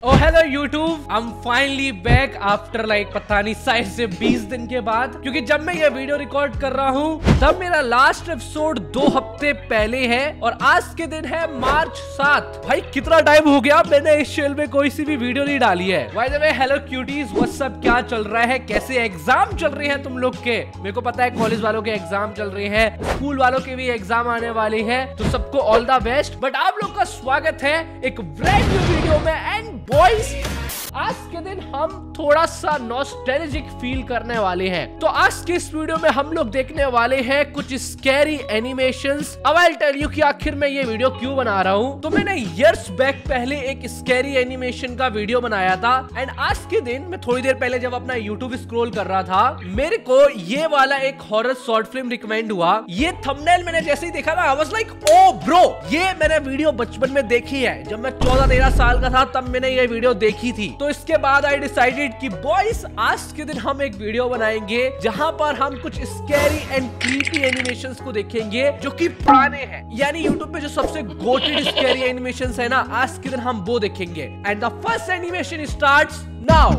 Oh hello YouTube, I'm finally back after like पता नहीं शायद से 20 दिन के बाद, क्योंकि जब मैं ये वीडियो रिकॉर्ड कर रहा हूँ तब मेरा लास्ट एपिसोड 2 हफ्ते पहले है और आज के दिन है मार्च 7। भाई कितना टाइम हो गया, मैंने इस चैनल में कोई सी भी वीडियो नहीं डाली है। By the way hello cuties, what's up, क्या चल रहा है, कैसे एग्जाम चल रहे हैं तुम लोग के। मेरे को पता है कॉलेज वालों के एग्जाम चल रहे हैं, स्कूल वालों के भी एग्जाम आने वाले हैं, तो सबको ऑल द बेस्ट। बट आप लोग का स्वागत है एक ब्रांड न्यू वीडियो में। एंड बॉयज, आज के दिन हम थोड़ा सा नॉस्टैल्जिक फील करने वाले हैं। तो आज के इस वीडियो में हम लोग देखने वाले हैं कुछ स्कैरी एनिमेशंस। अब आई टेल यू कि आखिर मैं ये वीडियो क्यों बना रहा हूँ। तो मैंने इयर्स बैक पहले एक स्कैरी एनिमेशन का वीडियो बनाया था एंड आज के दिन मैं थोड़ी देर पहले जब अपना यूट्यूब स्क्रॉल कर रहा था, मेरे को ये वाला एक हॉरर शॉर्ट फिल्म रिकमेंड हुआ। ये थंबनेल मैंने जैसे ही देखा ना, I was like oh bro, ये मैंने वीडियो बचपन में देखी है। जब मैं 14-13 साल का था तब मैंने ये वीडियो देखी थी। तो इसके बाद आई डिसाइडेड कि बॉयज आज के दिन हम एक वीडियो बनाएंगे जहां पर हम कुछ स्कैरी एंड क्रीपी एनिमेशंस को देखेंगे जो कि पुराने हैं। यानी यूट्यूब पे जो सबसे गोटेड स्कैरी एनिमेशंस है ना, आज के दिन हम वो देखेंगे। And the first animation starts now.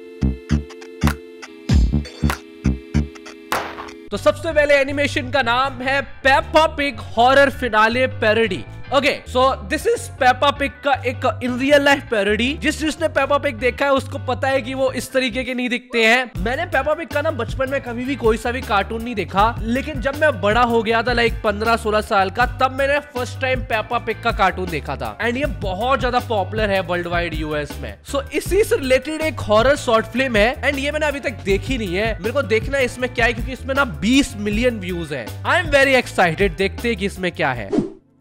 तो सबसे पहले एनिमेशन का नाम है Peppa Pig horror finale parody. Okay, so this is Peppa Pig का एक इन रियल लाइफ पैरोडी। जिसने पेप्पा पिग देखा है उसको पता है कि वो इस तरीके के नहीं दिखते हैं। मैंने पेप्पा पिग का ना बचपन में कभी भी कोई सा भी कार्टून नहीं देखा, लेकिन जब मैं बड़ा हो गया था लाइक 15-16 साल का, तब मैंने फर्स्ट टाइम पेप्पा पिग का कार्टून देखा था। एंड ये बहुत ज्यादा पॉपुलर है वर्ल्ड वाइड यूएस में। सो इसी से रिलेटेड एक हॉरर शॉर्ट फिल्म है एंड ये मैंने अभी तक देखी नहीं है। मेरे को देखना है इसमें क्या है, क्योंकि इसमें ना 20 मिलियन व्यूज है। आई एम वेरी एक्साइटेड, देखते हैं कि इसमें क्या है।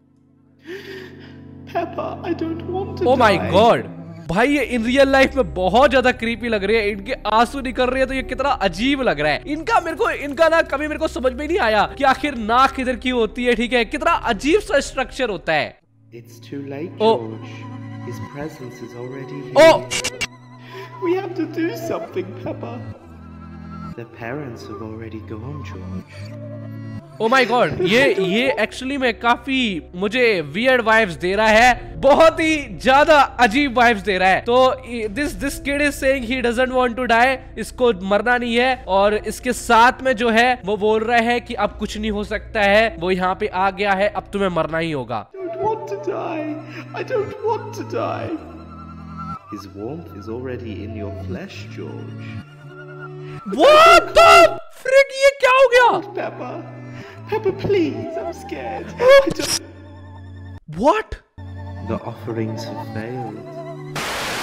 Peppa, I don't want to Oh my die. God! भाई ये इन रियल लाइफ में बहुत ज्यादा क्रीपी लग रही है। इनके आंसू निकल रहे हैं तो ये कितना अजीब लग रहा है। इनका ना कभी मेरे को समझ में नहीं आया कि आखिर नाक किधर की होती है। ठीक है, कितना अजीब सा स्ट्रक्चर होता है। It's too late, Oh. George. His presence is already here. Oh! We have to do something, Peppa. The parents have already gone, George. Oh my God, ये एक्चुअली में काफी मुझे वियर्ड वाइब्स दे रहा है, बहुत ही ज्यादा अजीब वाइब्स दे रहा है। तो this kid is saying he doesn't want to die, इसको मरना नहीं है। और इसके साथ में जो है वो बोल रहा है कि अब कुछ नहीं हो सकता है, वो यहाँ पे आ गया है, अब तुम्हें मरना ही होगा। I don't want to die. I don't want to die. His warmth is already in your flesh, George. What the frick, ये क्या हो गया? Peppa. Peppa, please. I'm scared. I don't... What? The offerings have failed.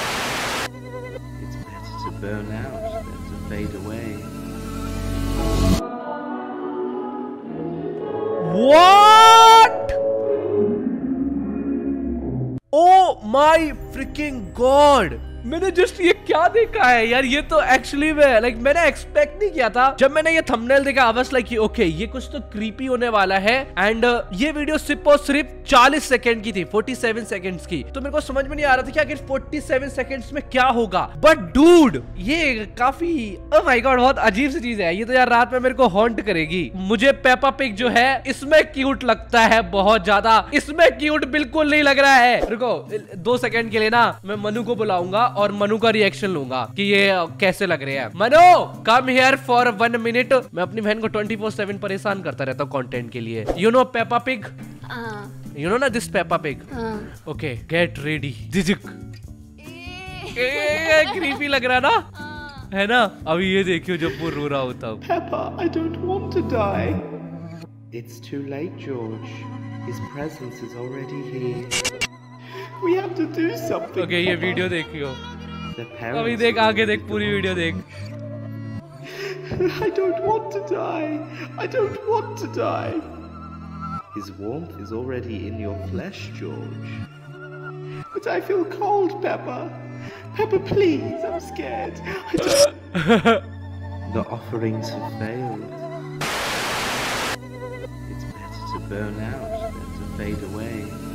It's better to burn out than to fade away. What? Oh my freaking God! मैंने just ये क्या देखा है यार, ये तो एक्चुअली में लाइक मैंने एक्सपेक्ट नहीं किया था। जब मैंने ये थंबनेल देखा आई वाज लाइक ओके ये कुछ तो क्रीपी होने वाला है। एंड ये वीडियो सिर्फ और सिर्फ 40 सेकंड की थी, 47 सेकंड्स की। तो मेरे को समझ में नहीं आ रहा था कि आखिर 47 सेकंड्स में क्या होगा। बट डूड, ये काफी ओह माय गॉड बहुत अजीब सी चीज है। ये तो यार रात में मेरे को हॉन्ट करेगी। मुझे पेप्पा पिग जो है इसमें क्यूट लगता है बहुत ज्यादा, इसमें क्यूट बिल्कुल नहीं लग रहा है। रुको 2 सेकंड के लिए ना मैं मनु को बुलाऊंगा और मनु का रिएक्शन लूंगा कि ये कैसे लग रहे हैं। Manu come here for 1 minute. मैं अपनी बहन को 24/7 परेशान करता रहता हूँ कंटेंट के लिए। You know Peppa Pig, you know ना this Peppa Pig. Okay get ready. जिजिक क्रीपी लग रहा ना, है ना। अभी ये देखियो जब वो रो रहा होता हूँ। Peppa, I don't want to die. It's too late, George. His presence is already here. We have to do something. Okay ये वीडियो देखियो, The parents अभी देख, आगे देख, पूरी वीडियो देख। I don't want to die. I don't want to die. His warmth is already in your flesh, George. But I feel cold, Peppa. Peppa, please. I'm scared. I don't... The offerings have failed. It's better to burn out than to fade away.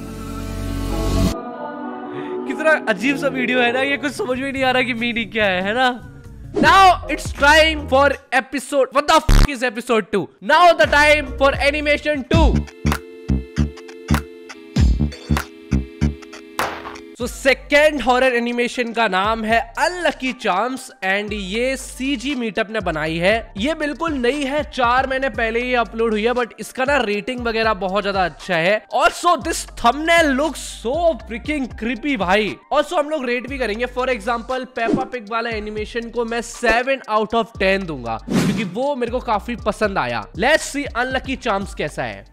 कितना अजीब सा video है ना, ये कुछ समझ में नहीं आ रहा कि मीनिंग क्या है ना। Now it's time for episode. What the f is episode 2? Now the time for animation 2. So second horror animation का नाम है अनलकी चार्म्स एंड ये सीजी मीटअप ने बनाई है। ये बिल्कुल नई है, 4 महीने पहले ही अपलोड हुई है, बट इसका ना रेटिंग वगैरह बहुत ज्यादा अच्छा है। Also this thumbnail looks so freaking creepy भाई। ऑल्सो हम लोग रेट भी करेंगे। फॉर एग्जाम्पल पेपा पिग वाला एनिमेशन को मैं 7 आउट ऑफ 10 दूंगा क्योंकि वो मेरे को काफी पसंद आया। लेट्स सी अनलकी चार्म्स कैसा है।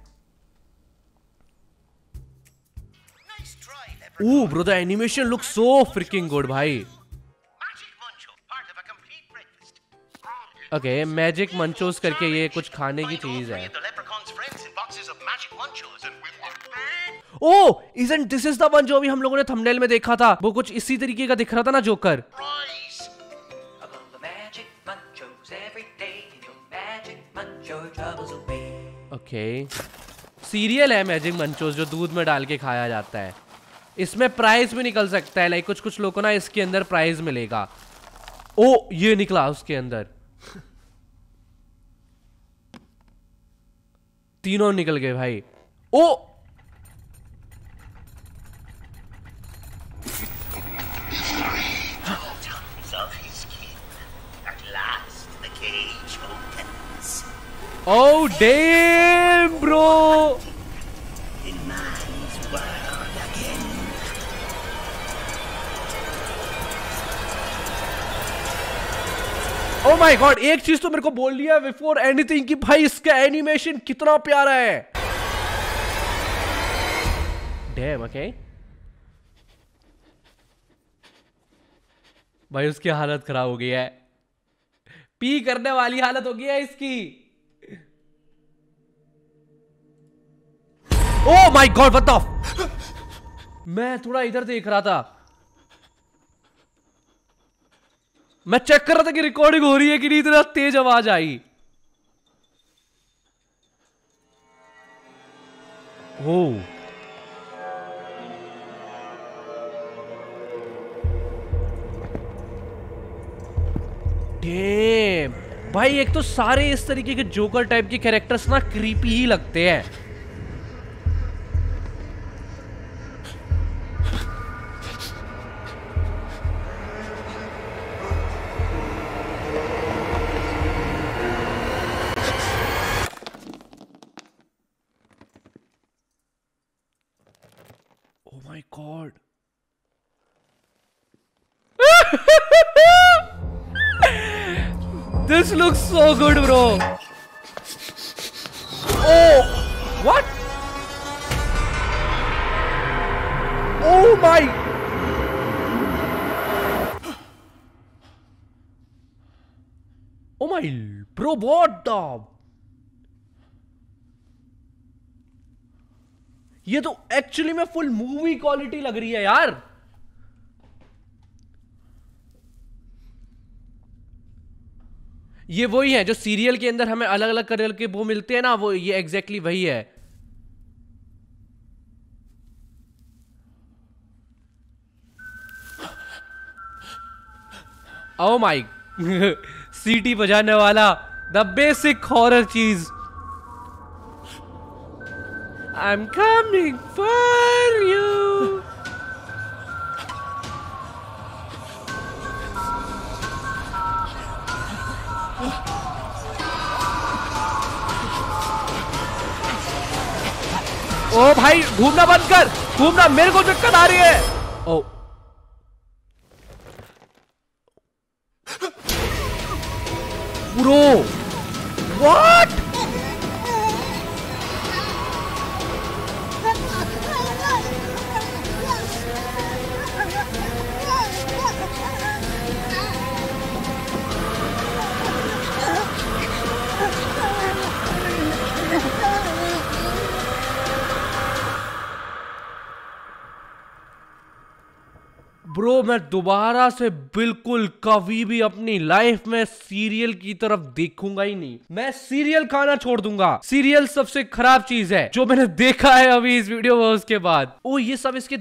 Ooh, bro, the animation looks so freaking good, भाई। Okay, मैजिक मंचोस करके ये कुछ खाने की चीज है। Oh, isn't this is the one जो अभी हम लोगों ने थंबनेल में देखा था? वो कुछ इसी तरीके का दिख रहा था ना, जोकर। Okay, सीरियल है मैजिक मंचोस जो दूध में डाल के खाया जाता है। इसमें प्राइज भी निकल सकता है, लाइक कुछ लोगों को ना इसके अंदर प्राइज मिलेगा। ओ ये निकला उसके अंदर। तीनों निकल गए भाई। Oh oh damn bro, oh my God, एक चीज तो मेरे को बोल लिया बिफोर एनीथिंग कि भाई इसका एनिमेशन कितना प्यारा है। डैम, ओके भाई उसकी हालत खराब हो गई है, पी करने वाली हालत हो गई है इसकी। Oh my God what the, मैं थोड़ा इधर देख रहा था, मैं चेक कर रहा था कि रिकॉर्डिंग हो रही है कि नहीं, इतना तेज आवाज आई। ओ डैम भाई, एक तो सारे इस तरीके के जोकर टाइप के कैरेक्टर्स ना क्रीपी ही लगते हैं। Oh my God. This looks so good, bro. Oh, what? Oh my. Oh my, bro, what the? ये तो एक्चुअली में फुल मूवी क्वालिटी लग रही है यार। ये वही है जो सीरियल के अंदर हमें अलग अलग कलर के वो मिलते हैं ना, वो ये एग्जैक्टली वही है। ओ माय सीटी बजाने वाला, द बेसिक हॉरर चीज। I'm coming for you. ओ भाई घूमना बंद कर, घूमना, मेरे को चक्कर आ रही है। ओ ब्रो, व्हाट? ब्रो मैं दोबारा से बिल्कुल कभी भी अपनी लाइफ में सीरियल की तरफ देखूंगा ही नहीं। मैं सीरियल खाना छोड़ दूंगा। सीरियल सबसे खराब चीज है जो मैंने देखा है अभी इस वीडियो में। उसके बाद ओ ये सब इसके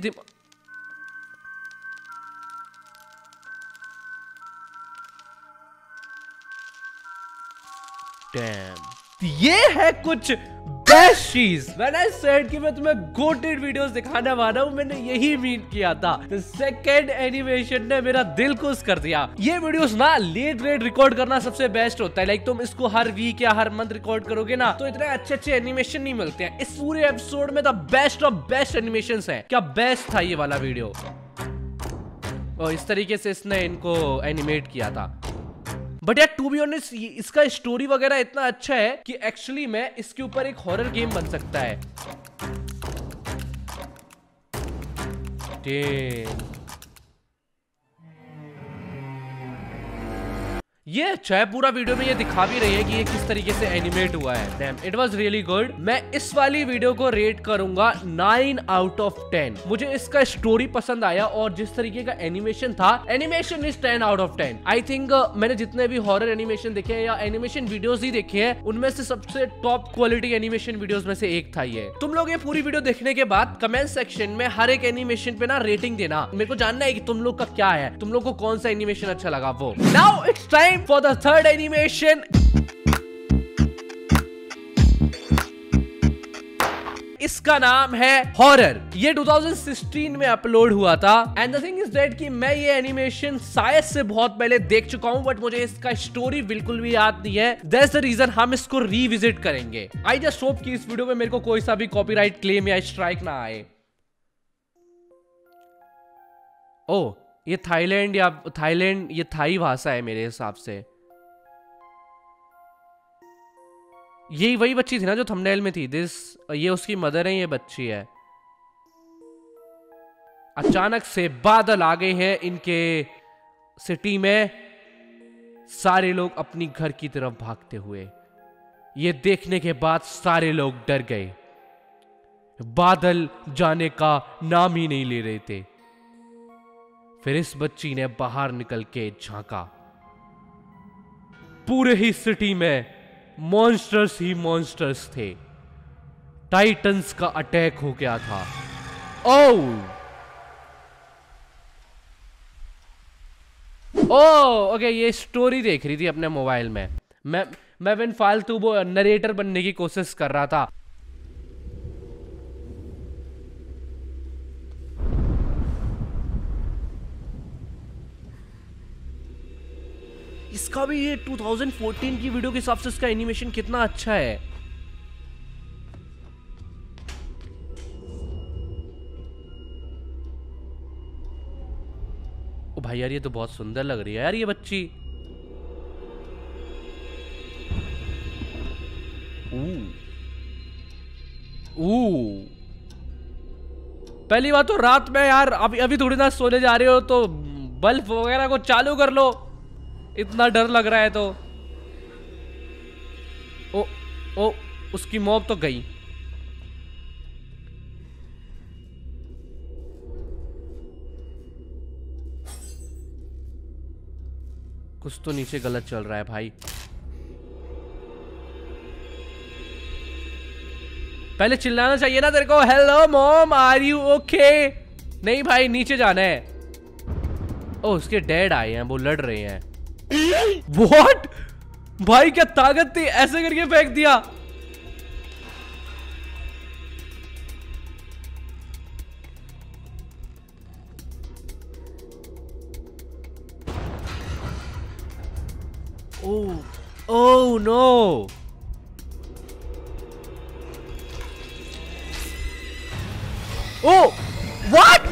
डैम, ये है कुछ बेस्ट चीज व्हेन आई सेड कि मैं तुम्हें गोटेड वीडियोस दिखाने वाला हूँ, मैंने यही मीन किया था। द सेकंड एनिमेशन ने मेरा दिल खुश कर दिया। ये वीडियोस ना लेट रिकॉर्ड करना सबसे बेस्ट होता है। लाइक तुम इसको हर वीक या हर मंथ रिकॉर्ड करोगे ना तो इतने अच्छे एनिमेशन नहीं मिलते हैं। इस पूरे एपिसोड में the best of best animations है। क्या बेस्ट था ये वाला वीडियो। और इस तरीके से इसने इनको एनिमेट किया था। बट यार टू बी ऑनेस्ट इसका स्टोरी वगैरह इतना अच्छा है कि एक्चुअली में इसके ऊपर एक हॉरर गेम बन सकता है। ये अच्छा है, पूरा वीडियो में ये दिखा भी रही है कि ये किस तरीके से एनिमेट हुआ है। Damn, it was really good. मैं इस वाली वीडियो को रेट करूंगा 9 आउट ऑफ 10। मुझे इसका स्टोरी पसंद आया और जिस तरीके का एनिमेशन था, animation is 10 out of 10। I think मैंने जितने भी हॉरर एनिमेशन देखे हैं या एनिमेशन वीडियोस ही देखे हैं, उनमें से सबसे टॉप क्वालिटी एनिमेशन वीडियोस में से एक था ये। तुम लोग ये पूरी वीडियो देखने के बाद कमेंट सेक्शन में हर एक एनिमेशन पे ना रेटिंग देना। मेरे को जानना है कि तुम लोग का क्या है, तुम लोग को कौन सा एनिमेशन अच्छा लगा वो। Now it's time for the third animation। इसका नाम है हॉरर। ये 2016 में अपलोड हुआ था। And the thing is that कि मैं ये एनिमेशन शायद से बहुत पहले देख चुका हूं, बट मुझे इसका स्टोरी बिल्कुल भी याद नहीं है। दैट्स द रीजन हम इसको रिविजिट करेंगे। आई जस्ट होप कि इस वीडियो में मेरे को कोई सा भी कॉपीराइट क्लेम या स्ट्राइक ना आए। ओह, ये थाईलैंड ये थाई भाषा है मेरे हिसाब से। यही वही बच्ची थी ना जो थंबनेल में थी। ये उसकी मदर है, ये बच्ची है। अचानक से बादल आ गए हैं इनके सिटी में। सारे लोग अपनी घर की तरफ भागते हुए। ये देखने के बाद सारे लोग डर गए। बादल जाने का नाम ही नहीं ले रहे थे। फिर इस बच्ची ने बाहर निकल के झांका। पूरे ही सिटी में मॉन्स्टर्स ही मॉन्स्टर्स थे। टाइटन्स का अटैक हो गया था। ओके, ये स्टोरी देख रही थी अपने मोबाइल में। मैं बिन फालतू वो नरेटर बनने की कोशिश कर रहा था। इसका भी ये 2014 की वीडियो के हिसाब से इसका एनिमेशन कितना अच्छा है। ओ भाई यार, ये तो बहुत सुंदर लग रही है यार ये बच्ची। पहली बात तो रात में यार अभी थोड़ी ना सोने जा रहे हो तो बल्ब वगैरह को चालू कर लो, इतना डर लग रहा है तो। ओ उसकी मौत तो गई। कुछ तो नीचे गलत चल रहा है भाई। पहले चिल्लाना चाहिए ना तेरे को, hello mom are you okay. नहीं भाई, नीचे जाना है। ओ, उसके डैड आए हैं, वो लड़ रहे हैं। What? भाई क्या ताकत थी, ऐसे करके फेंक दिया। Oh no. Oh what?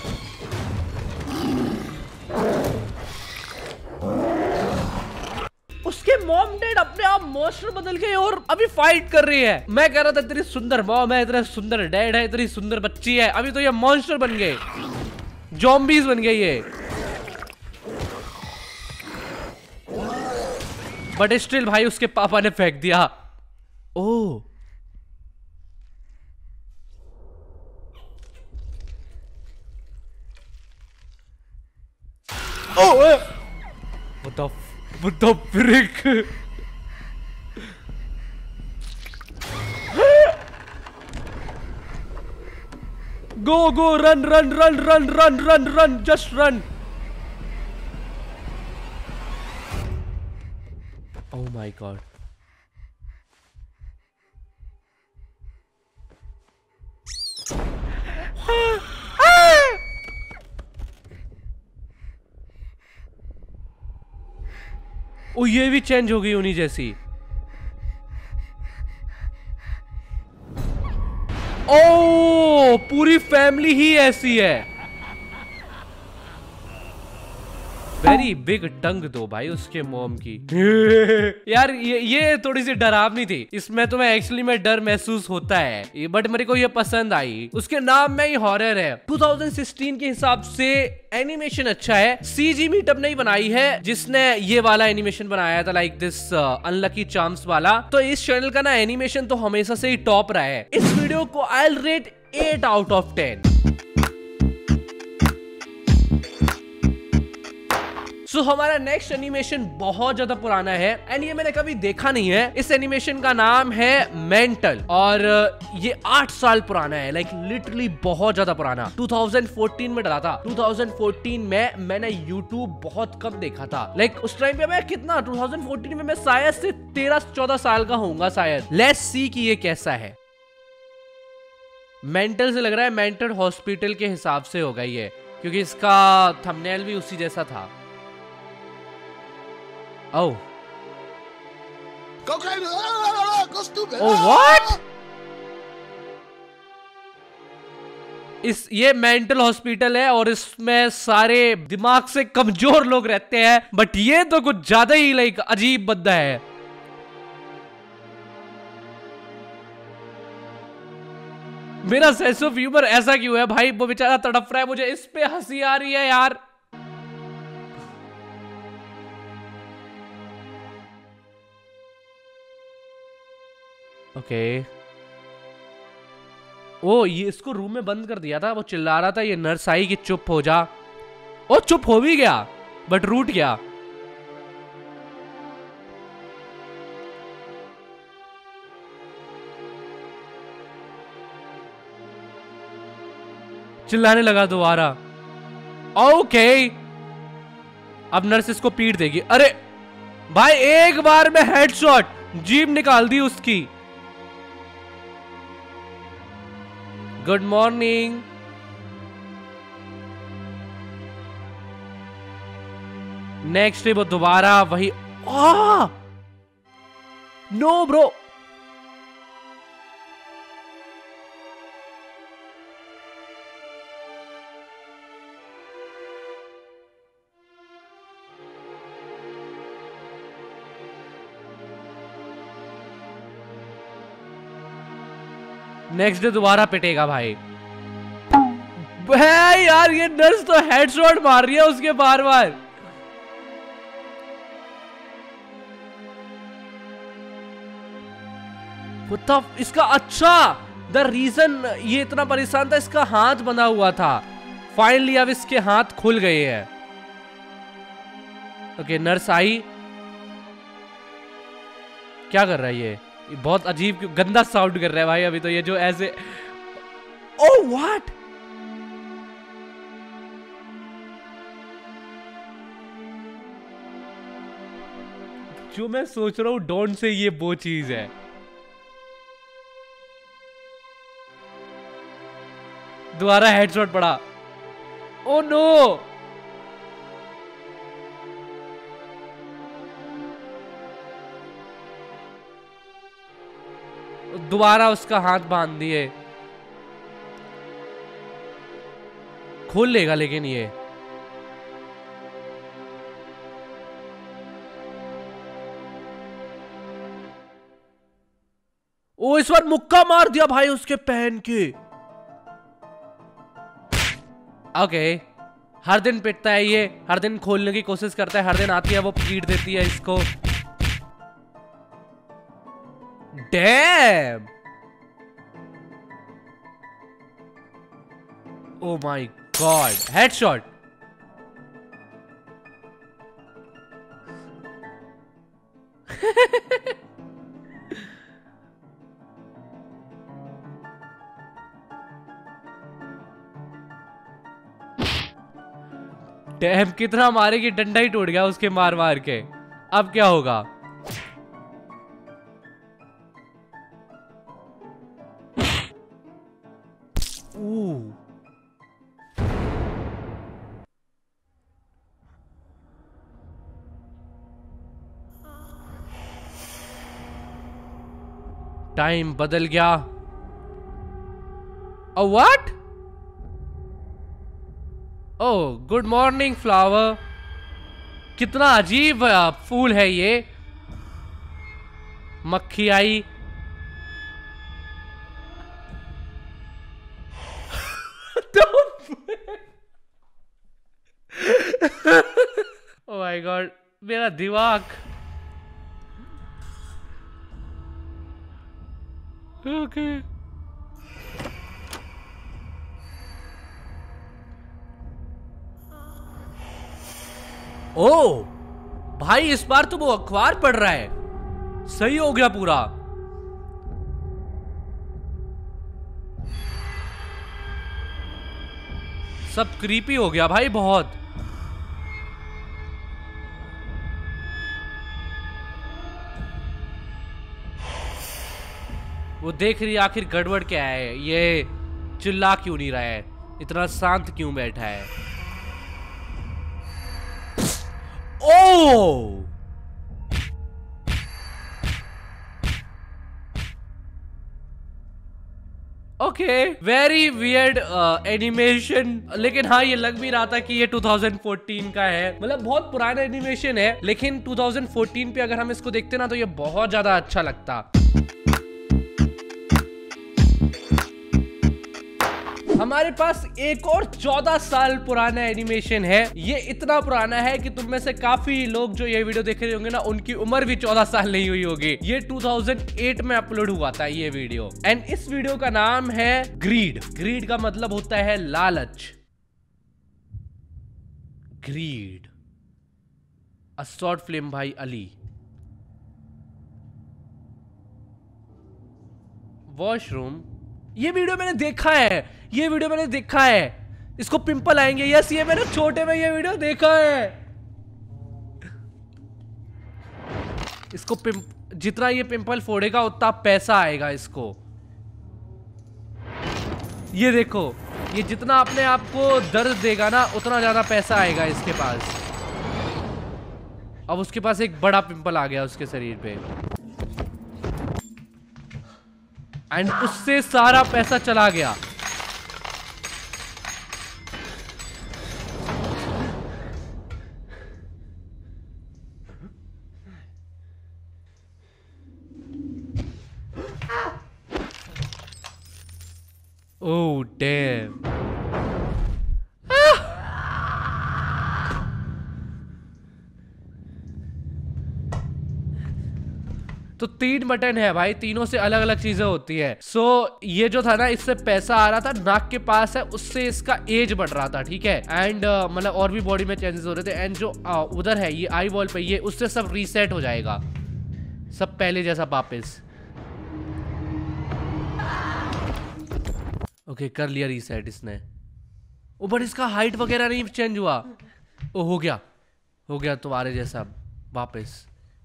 उसके मॉम डैड अपने आप मॉन्स्टर बदल गए और अभी फाइट कर रही है। मैं कह रहा था इतनी सुंदर मॉम है, इतना सुंदर डैड है, इतनी सुंदर बच्ची है, अभी तो ये मॉन्स्टर बन गए, ज़ॉम्बीज़ बन गए ये। बट स्टिल भाई उसके पापा ने फेंक दिया। ओह what the frick? Go, run, just run. Oh my god. ओ ये भी चेंज हो गई उन्हीं जैसी। ओ पूरी फैमिली ही ऐसी है। वेरी बिग टंग दो भाई उसके मॉम की। यार ये थोड़ी सी डरावनी थी, इसमें तो मैं एक्चुअली में डर महसूस होता है, बट मेरे को ये पसंद आई। उसके नाम में ही हॉरर है। 2016 के हिसाब से एनिमेशन अच्छा है। सीजी मीटअप नहीं बनाई है जिसने ये वाला एनिमेशन बनाया था, लाइक दिस अनलकी चार्म्स वाला। तो इस चैनल का ना एनिमेशन तो हमेशा से ही टॉप रहा है। इस वीडियो को I will rate 8 out of 10। So हमारा नेक्स्ट एनिमेशन बहुत ज्यादा पुराना है एंड ये मैंने कभी देखा नहीं है। इस एनिमेशन का नाम है मेंटल और ये 8 साल पुराना है, लाइक लिटरली बहुत ज्यादा पुराना। 2014 में डला था। 2014 में मैंने YouTube बहुत कम देखा था, लाइक उस टाइम पे मैं कितना 2014 में मैं शायद से 13-14 साल का होऊंगा शायद। लेट्स सी कि ये कैसा है। मेंटल से लग रहा है मेंटल हॉस्पिटल के हिसाब से होगा ये, क्योंकि इसका थंबनेल भी उसी जैसा था। Oh. Go crazy! Go stupid! Oh what? ये मेंटल हॉस्पिटल है और इसमें सारे दिमाग से कमजोर लोग रहते हैं, बट ये तो कुछ ज्यादा ही लाइक अजीब बंदा है। मेरा सेंस ऑफ ह्यूमर ऐसा क्यों है भाई? वो बेचारा तड़प रहा है, मुझे इस पे हंसी आ रही है यार। ओके ओ ये इसको रूम में बंद कर दिया था, वो चिल्ला रहा था, ये नर्स आई कि चुप हो जा। ओ चुप हो भी गया बट रूठ गया। चिल्लाने लगा दोबारा। ओके अब नर्स इसको पीट देगी। अरे भाई एक बार में हेडशॉट, जीभ निकाल दी उसकी। Good morning. नेक्स्ट डे वो दोबारा वही। नो ब्रो, नेक्स्ट डे दोबारा पिटेगा भाई। यार ये नर्स तो हेडशॉट मार रही है उसके बार बार। इसका अच्छा द रीजन ये इतना परेशान था, इसका हाथ बंधा हुआ था। फाइनली अब इसके हाथ खुल गए हैं। ओके नर्स आई। क्या कर रहा है ये बहुत अजीब गंदा साउंड कर रहा है भाई अभी तो, ये जो ऐसे। ओह व्हाट, जो मैं सोच रहा हूं डोंट से ये वो चीज है। दोबारा हेडशॉट पड़ा। ओ नो, दोबारा उसका हाथ बांध दिए। खोल लेगा लेकिन ये। ओ इस बार मुक्का मार दिया भाई उसके पहन के। ओके हर दिन पिटता है ये, हर दिन खोलने की कोशिश करता है, हर दिन आती है वो पीट देती है इसको। Damn, oh my God, headshot. Damn कितना मारे कि डंडा ही टूट गया उसके मार मार के। अब क्या होगा? टाइम बदल गया। What? Oh good morning flower. कितना अजीब फूल है ये। मक्खी आई। ओह माय गॉड, मेरा दिमाग। ओके ओ भाई, इस बार तो वो अखबार पढ़ रहा है। सही हो गया पूरा। सब क्रीपी हो गया भाई बहुत। वो देख रही आखिर गड़बड़ क्या है, ये चिल्ला क्यों नहीं रहा है, इतना शांत क्यों बैठा है। Oh okay, very weird animation. लेकिन हाँ, ये लग भी रहा था कि ये 2014 का है। मतलब बहुत पुराना एनिमेशन है, लेकिन 2014 पे अगर हम इसको देखते ना तो ये बहुत ज्यादा अच्छा लगता। हमारे पास एक और 14 साल पुराना एनिमेशन है। ये इतना पुराना है कि तुम में से काफी लोग जो ये वीडियो देख रहे होंगे ना, उनकी उम्र भी 14 साल नहीं हुई होगी। ये 2008 में अपलोड हुआ था ये वीडियो। एंड इस वीडियो का नाम है ग्रीड। ग्रीड का मतलब होता है लालच। Greed, a short film by Ali. Washroom, ये वीडियो मैंने देखा है। ये वीडियो मैंने देखा है। इसको पिंपल आएंगे। यस, ये मैंने छोटे में ये वीडियो देखा है। इसको जितना ये पिंपल फोड़ेगा उतना पैसा आएगा इसको। ये देखो, ये जितना अपने आप को दर्द देगा ना उतना ज्यादा पैसा आएगा इसके पास। अब उसके पास एक बड़ा पिंपल आ गया उसके शरीर पे, एंड उससे सारा पैसा चला गया। Oh damn. तो 3 बटन है भाई, तीनों से अलग अलग चीजें होती है। सो ये जो था ना, इससे पैसा आ रहा था, नाक के पास है, उससे इसका एज बढ़ रहा था, ठीक है। एंड मतलब और भी बॉडी में चेंजेस हो रहे थे। एंड जो उधर है ये आई वॉल पे, ये उससे सब रीसेट हो जाएगा, सब पहले जैसा वापस। ओके, कर लिया रीसेट इसने। ओ बट इसका हाइट वगैरह नहीं चेंज हुआ। ओ हो गया तुम्हारे जैसा वापस।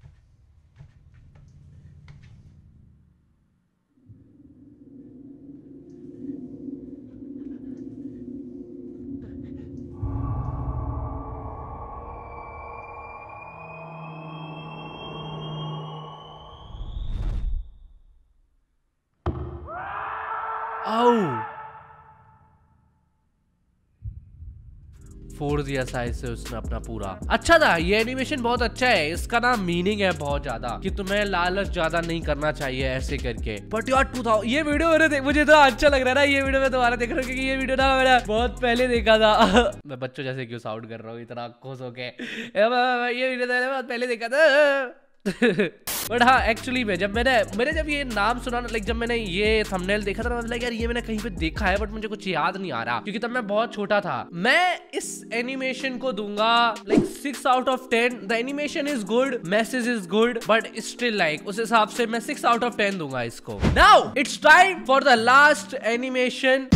फोड़ दिया साइज से उसने अपना पूरा। अच्छा था ये एनिमेशन, बहुत अच्छा है। इसका ना मीनिंग है बहुत ज्यादा कि तुम्हें लालच ज्यादा नहीं करना चाहिए ऐसे करके। बट यार 2000 ये वीडियो मुझे इतना अच्छा लग रहा है ना, ये वीडियो मैं दोबारा देख रहा हूँ क्योंकि ये वीडियो ना मैंने बहुत पहले देखा था। मैं बच्चों जैसे क्यों साउंड कर रहा हूँ इतना खुश होके। ये वीडियो मैंने बहुत पहले देखा था। बट हाँ, एक्चुअली में जब जब ये नाम सुना ना, लाइक जब मैंने ये थंबनेल देखा था ना, लाइक यार ये मैंने कहीं पे देखा है, बट मुझे कुछ याद नहीं आ रहा क्योंकि तब मैं बहुत छोटा था। मैं इस एनिमेशन को दूंगा like 6 out of 10। The animation is good, message is good, but still like उस हिसाब से मैं 6 आउट ऑफ 10 दूंगा इसको। Now it's time for the last animation.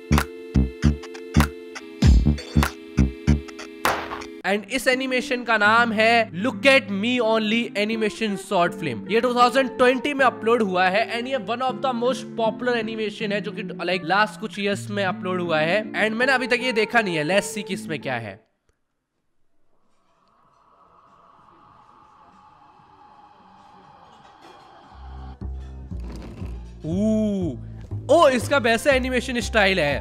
And इस एनिमेशन का नाम है look at me only animation short film. ये 2020 में अपलोड हुआ है एंड ये one of the most popular animation है जो कि लाइक लास्ट कुछ इयर्स में अपलोड हुआ है। एंड मैंने अभी तक ये देखा नहीं है। लेट्स सी कि इसमें क्या है। ओ इसका वैसा एनिमेशन स्टाइल है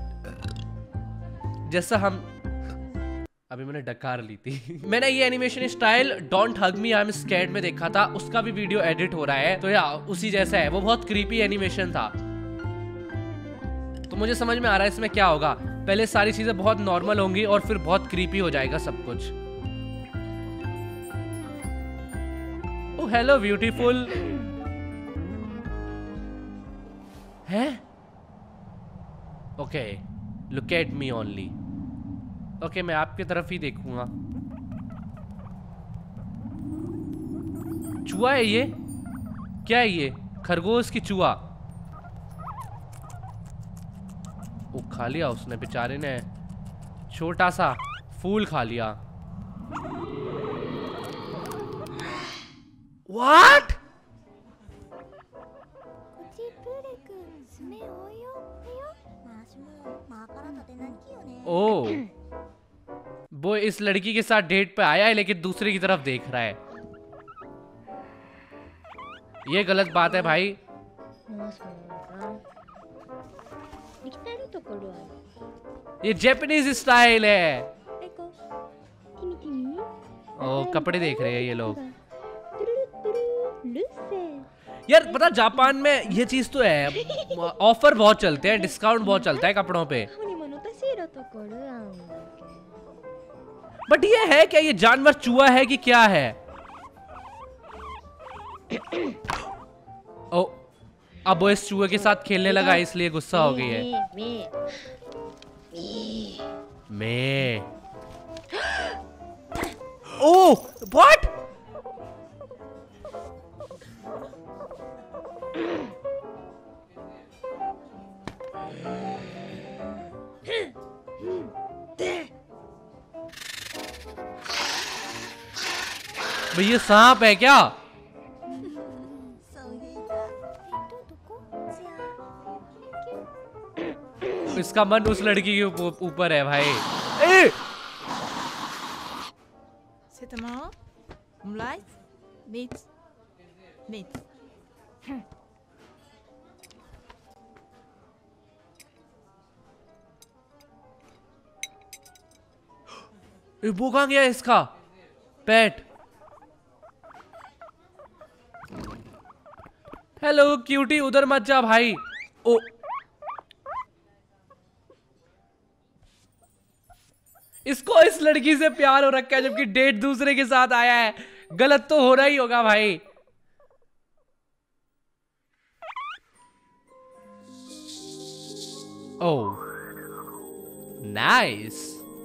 जैसा हम अभी मैंने डकार ली थी। मैंने ये animation style don't hug me I am scared में देखा था, उसका भी वीडियो एडिट हो रहा है, तो या उसी जैसा है। वो बहुत क्रीपी एनिमेशन था, तो मुझे समझ में आ रहा है इसमें क्या होगा। पहले सारी चीजें बहुत नॉर्मल होंगी और फिर बहुत क्रीपी हो जाएगा सब कुछ। Oh hello beautiful. है okay look at me only. Okay मैं आपकी तरफ ही देखूंगा। चूहा है ये? क्या है ये? खरगोश की चूहा। वो खा लिया उसने बेचारे ने, छोटा सा फूल खा लिया। व्हाट? ओ वो इस लड़की के साथ डेट पे आया है लेकिन दूसरे की तरफ देख रहा है। ये गलत बात है भाई। ये जापानीज स्टाइल है। ओ कपड़े देख रहे हैं ये लोग। यार पता जापान में ये चीज तो है, ऑफर बहुत चलते हैं, डिस्काउंट बहुत चलता है कपड़ों पे। बट ये है क्या? ये जानवर चूहा है कि क्या है? ओ अब वो इस चूहे के साथ खेलने लगा इसलिए गुस्सा हो गई है। मैं ओ व्हाट? भाई ये सांप है क्या? इसका मन उस लड़की के ऊपर है भाई। ए! वो कहाँ गया इसका पेट? हेलो क्यूटी, उधर मत जा भाई। ओ इसको इस लड़की से प्यार हो रखा है जबकि डेट दूसरे के साथ आया है। गलत तो हो रहा ही होगा भाई। Oh nice.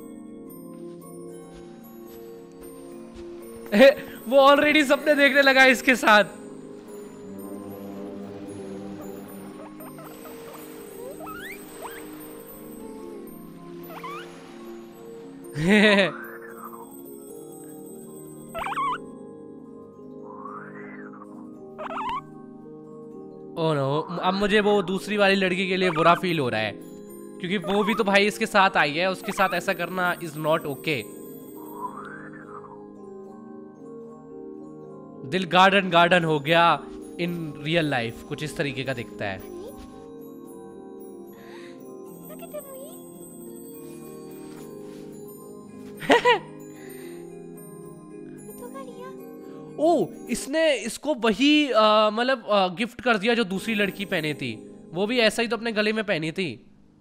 वो ऑलरेडी सपने देखने लगा इसके साथ। ओह नो, अब मुझे वो दूसरी वाली लड़की के लिए बुरा फील हो रहा है क्योंकि वो भी तो भाई इसके साथ आई है। उसके साथ ऐसा करना इज नॉट ओके। दिल गार्डन गार्डन हो गया इन रियल लाइफ, कुछ इस तरीके का दिखता है। ओ इसने इसको वही मतलब गिफ्ट कर दिया जो दूसरी लड़की पहनी थी। वो भी ऐसा ही तो अपने गले में पहनी थी।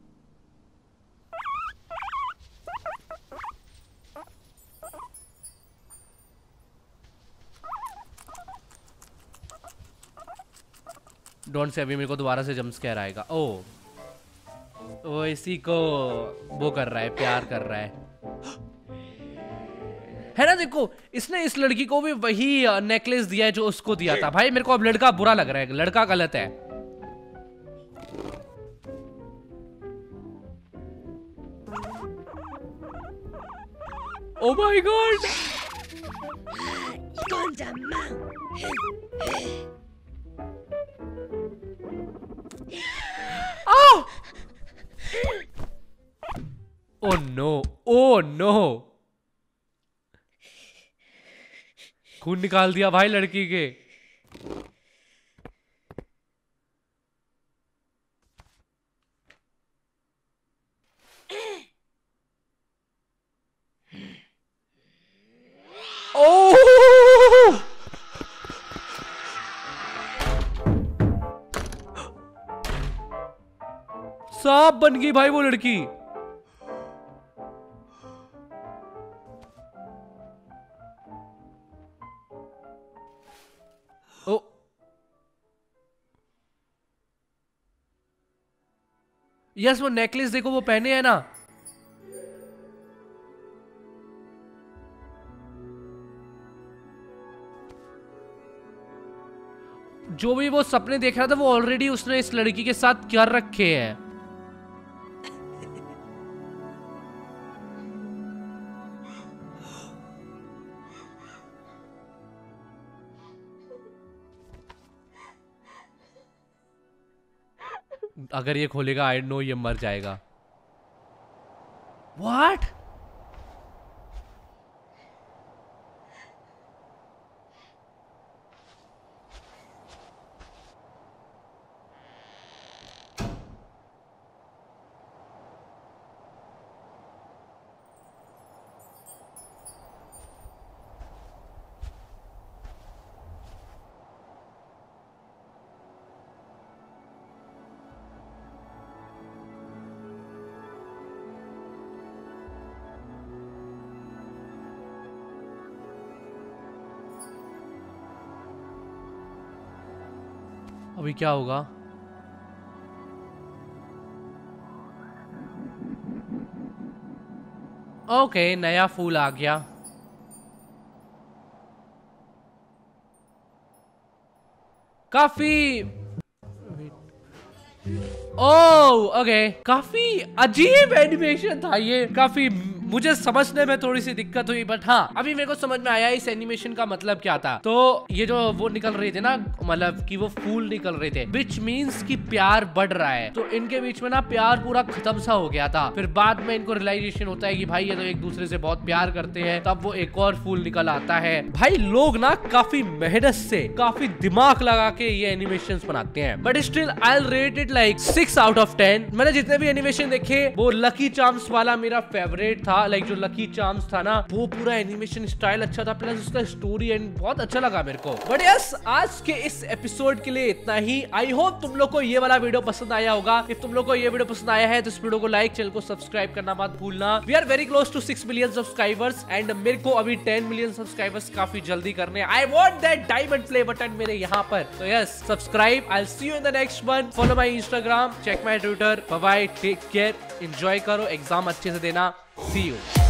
डोंट से अभी मेरे को दोबारा से जंप स्केयर आएगा। ओ इसी को वो कर रहा है, प्यार कर रहा है ना। देखो इसने इस लड़की को भी वही नेकलेस दिया है जो उसको दिया था। भाई मेरे को अब लड़का बुरा लग रहा है, लड़का गलत है। Oh my God, oh no, oh no, खून निकाल दिया भाई लड़की के। ओह सांप बन गई भाई वो लड़की। ओ यस, वो नेकलेस देखो वो पहने है ना। जो भी वो सपने देख रहा था वो ऑलरेडी उसने इस लड़की के साथ कर रखे हैं। अगर ये खोलेगा आई नो ये मर जाएगा। व्हाट? अभी क्या होगा? ओके, नया फूल आ गया। काफी ओके, काफी अजीब एनिमेशन था ये। काफी मुझे समझने में थोड़ी सी दिक्कत हुई, बट हाँ अभी मेरे को समझ में आया इस एनिमेशन का मतलब क्या था। तो ये जो वो निकल रहे थे ना, मतलब कि वो फूल निकल रहे थे, विच मीन्स कि प्यार बढ़ रहा है। तो इनके बीच में ना प्यार पूरा खत्म सा हो गया था। फिर बाद में इनको रियलाइजेशन होता है कि भाई ये तो एक दूसरे से बहुत प्यार करते हैं। तब वो एक और फूल निकल आता है। भाई लोग ना काफी मेहनत से, काफी दिमाग लगा के ये एनिमेशन बनाते हैं, but still I will rate it like 6 out of 10। मैंने जितने भी एनिमेशन देखे वो लकी चार्म्स वाला मेरा फेवरेट था। लाइक जो लकी चार्म्स था ना, वो पूरा एनिमेशन स्टाइल अच्छा था, प्लस उसका स्टोरी एंड बहुत अच्छा लगा मेरे को। बट यस, आज के इस एपिसोड के लिए इतना ही। आई होप तुम लोग को ये वाला वीडियो पसंद आया होगा। इफ तुम लोग को ये वीडियो पसंद आया है तो इस वीडियो को लाइक, चैनल को सब्सक्राइब करना मत भूलना। We are very close to 6 million subscribers and मेरे को अभी 10 मिलियन सब्सक्राइबर्स काफी जल्दी करने। I want that diamond play button मेरे यहाँ पर। तो yes, subscribe. I will see you in the next one. Follow my Instagram, check my Twitter. Bye bye, take care, enjoy करो, एग्जाम अच्छे से देना। See you.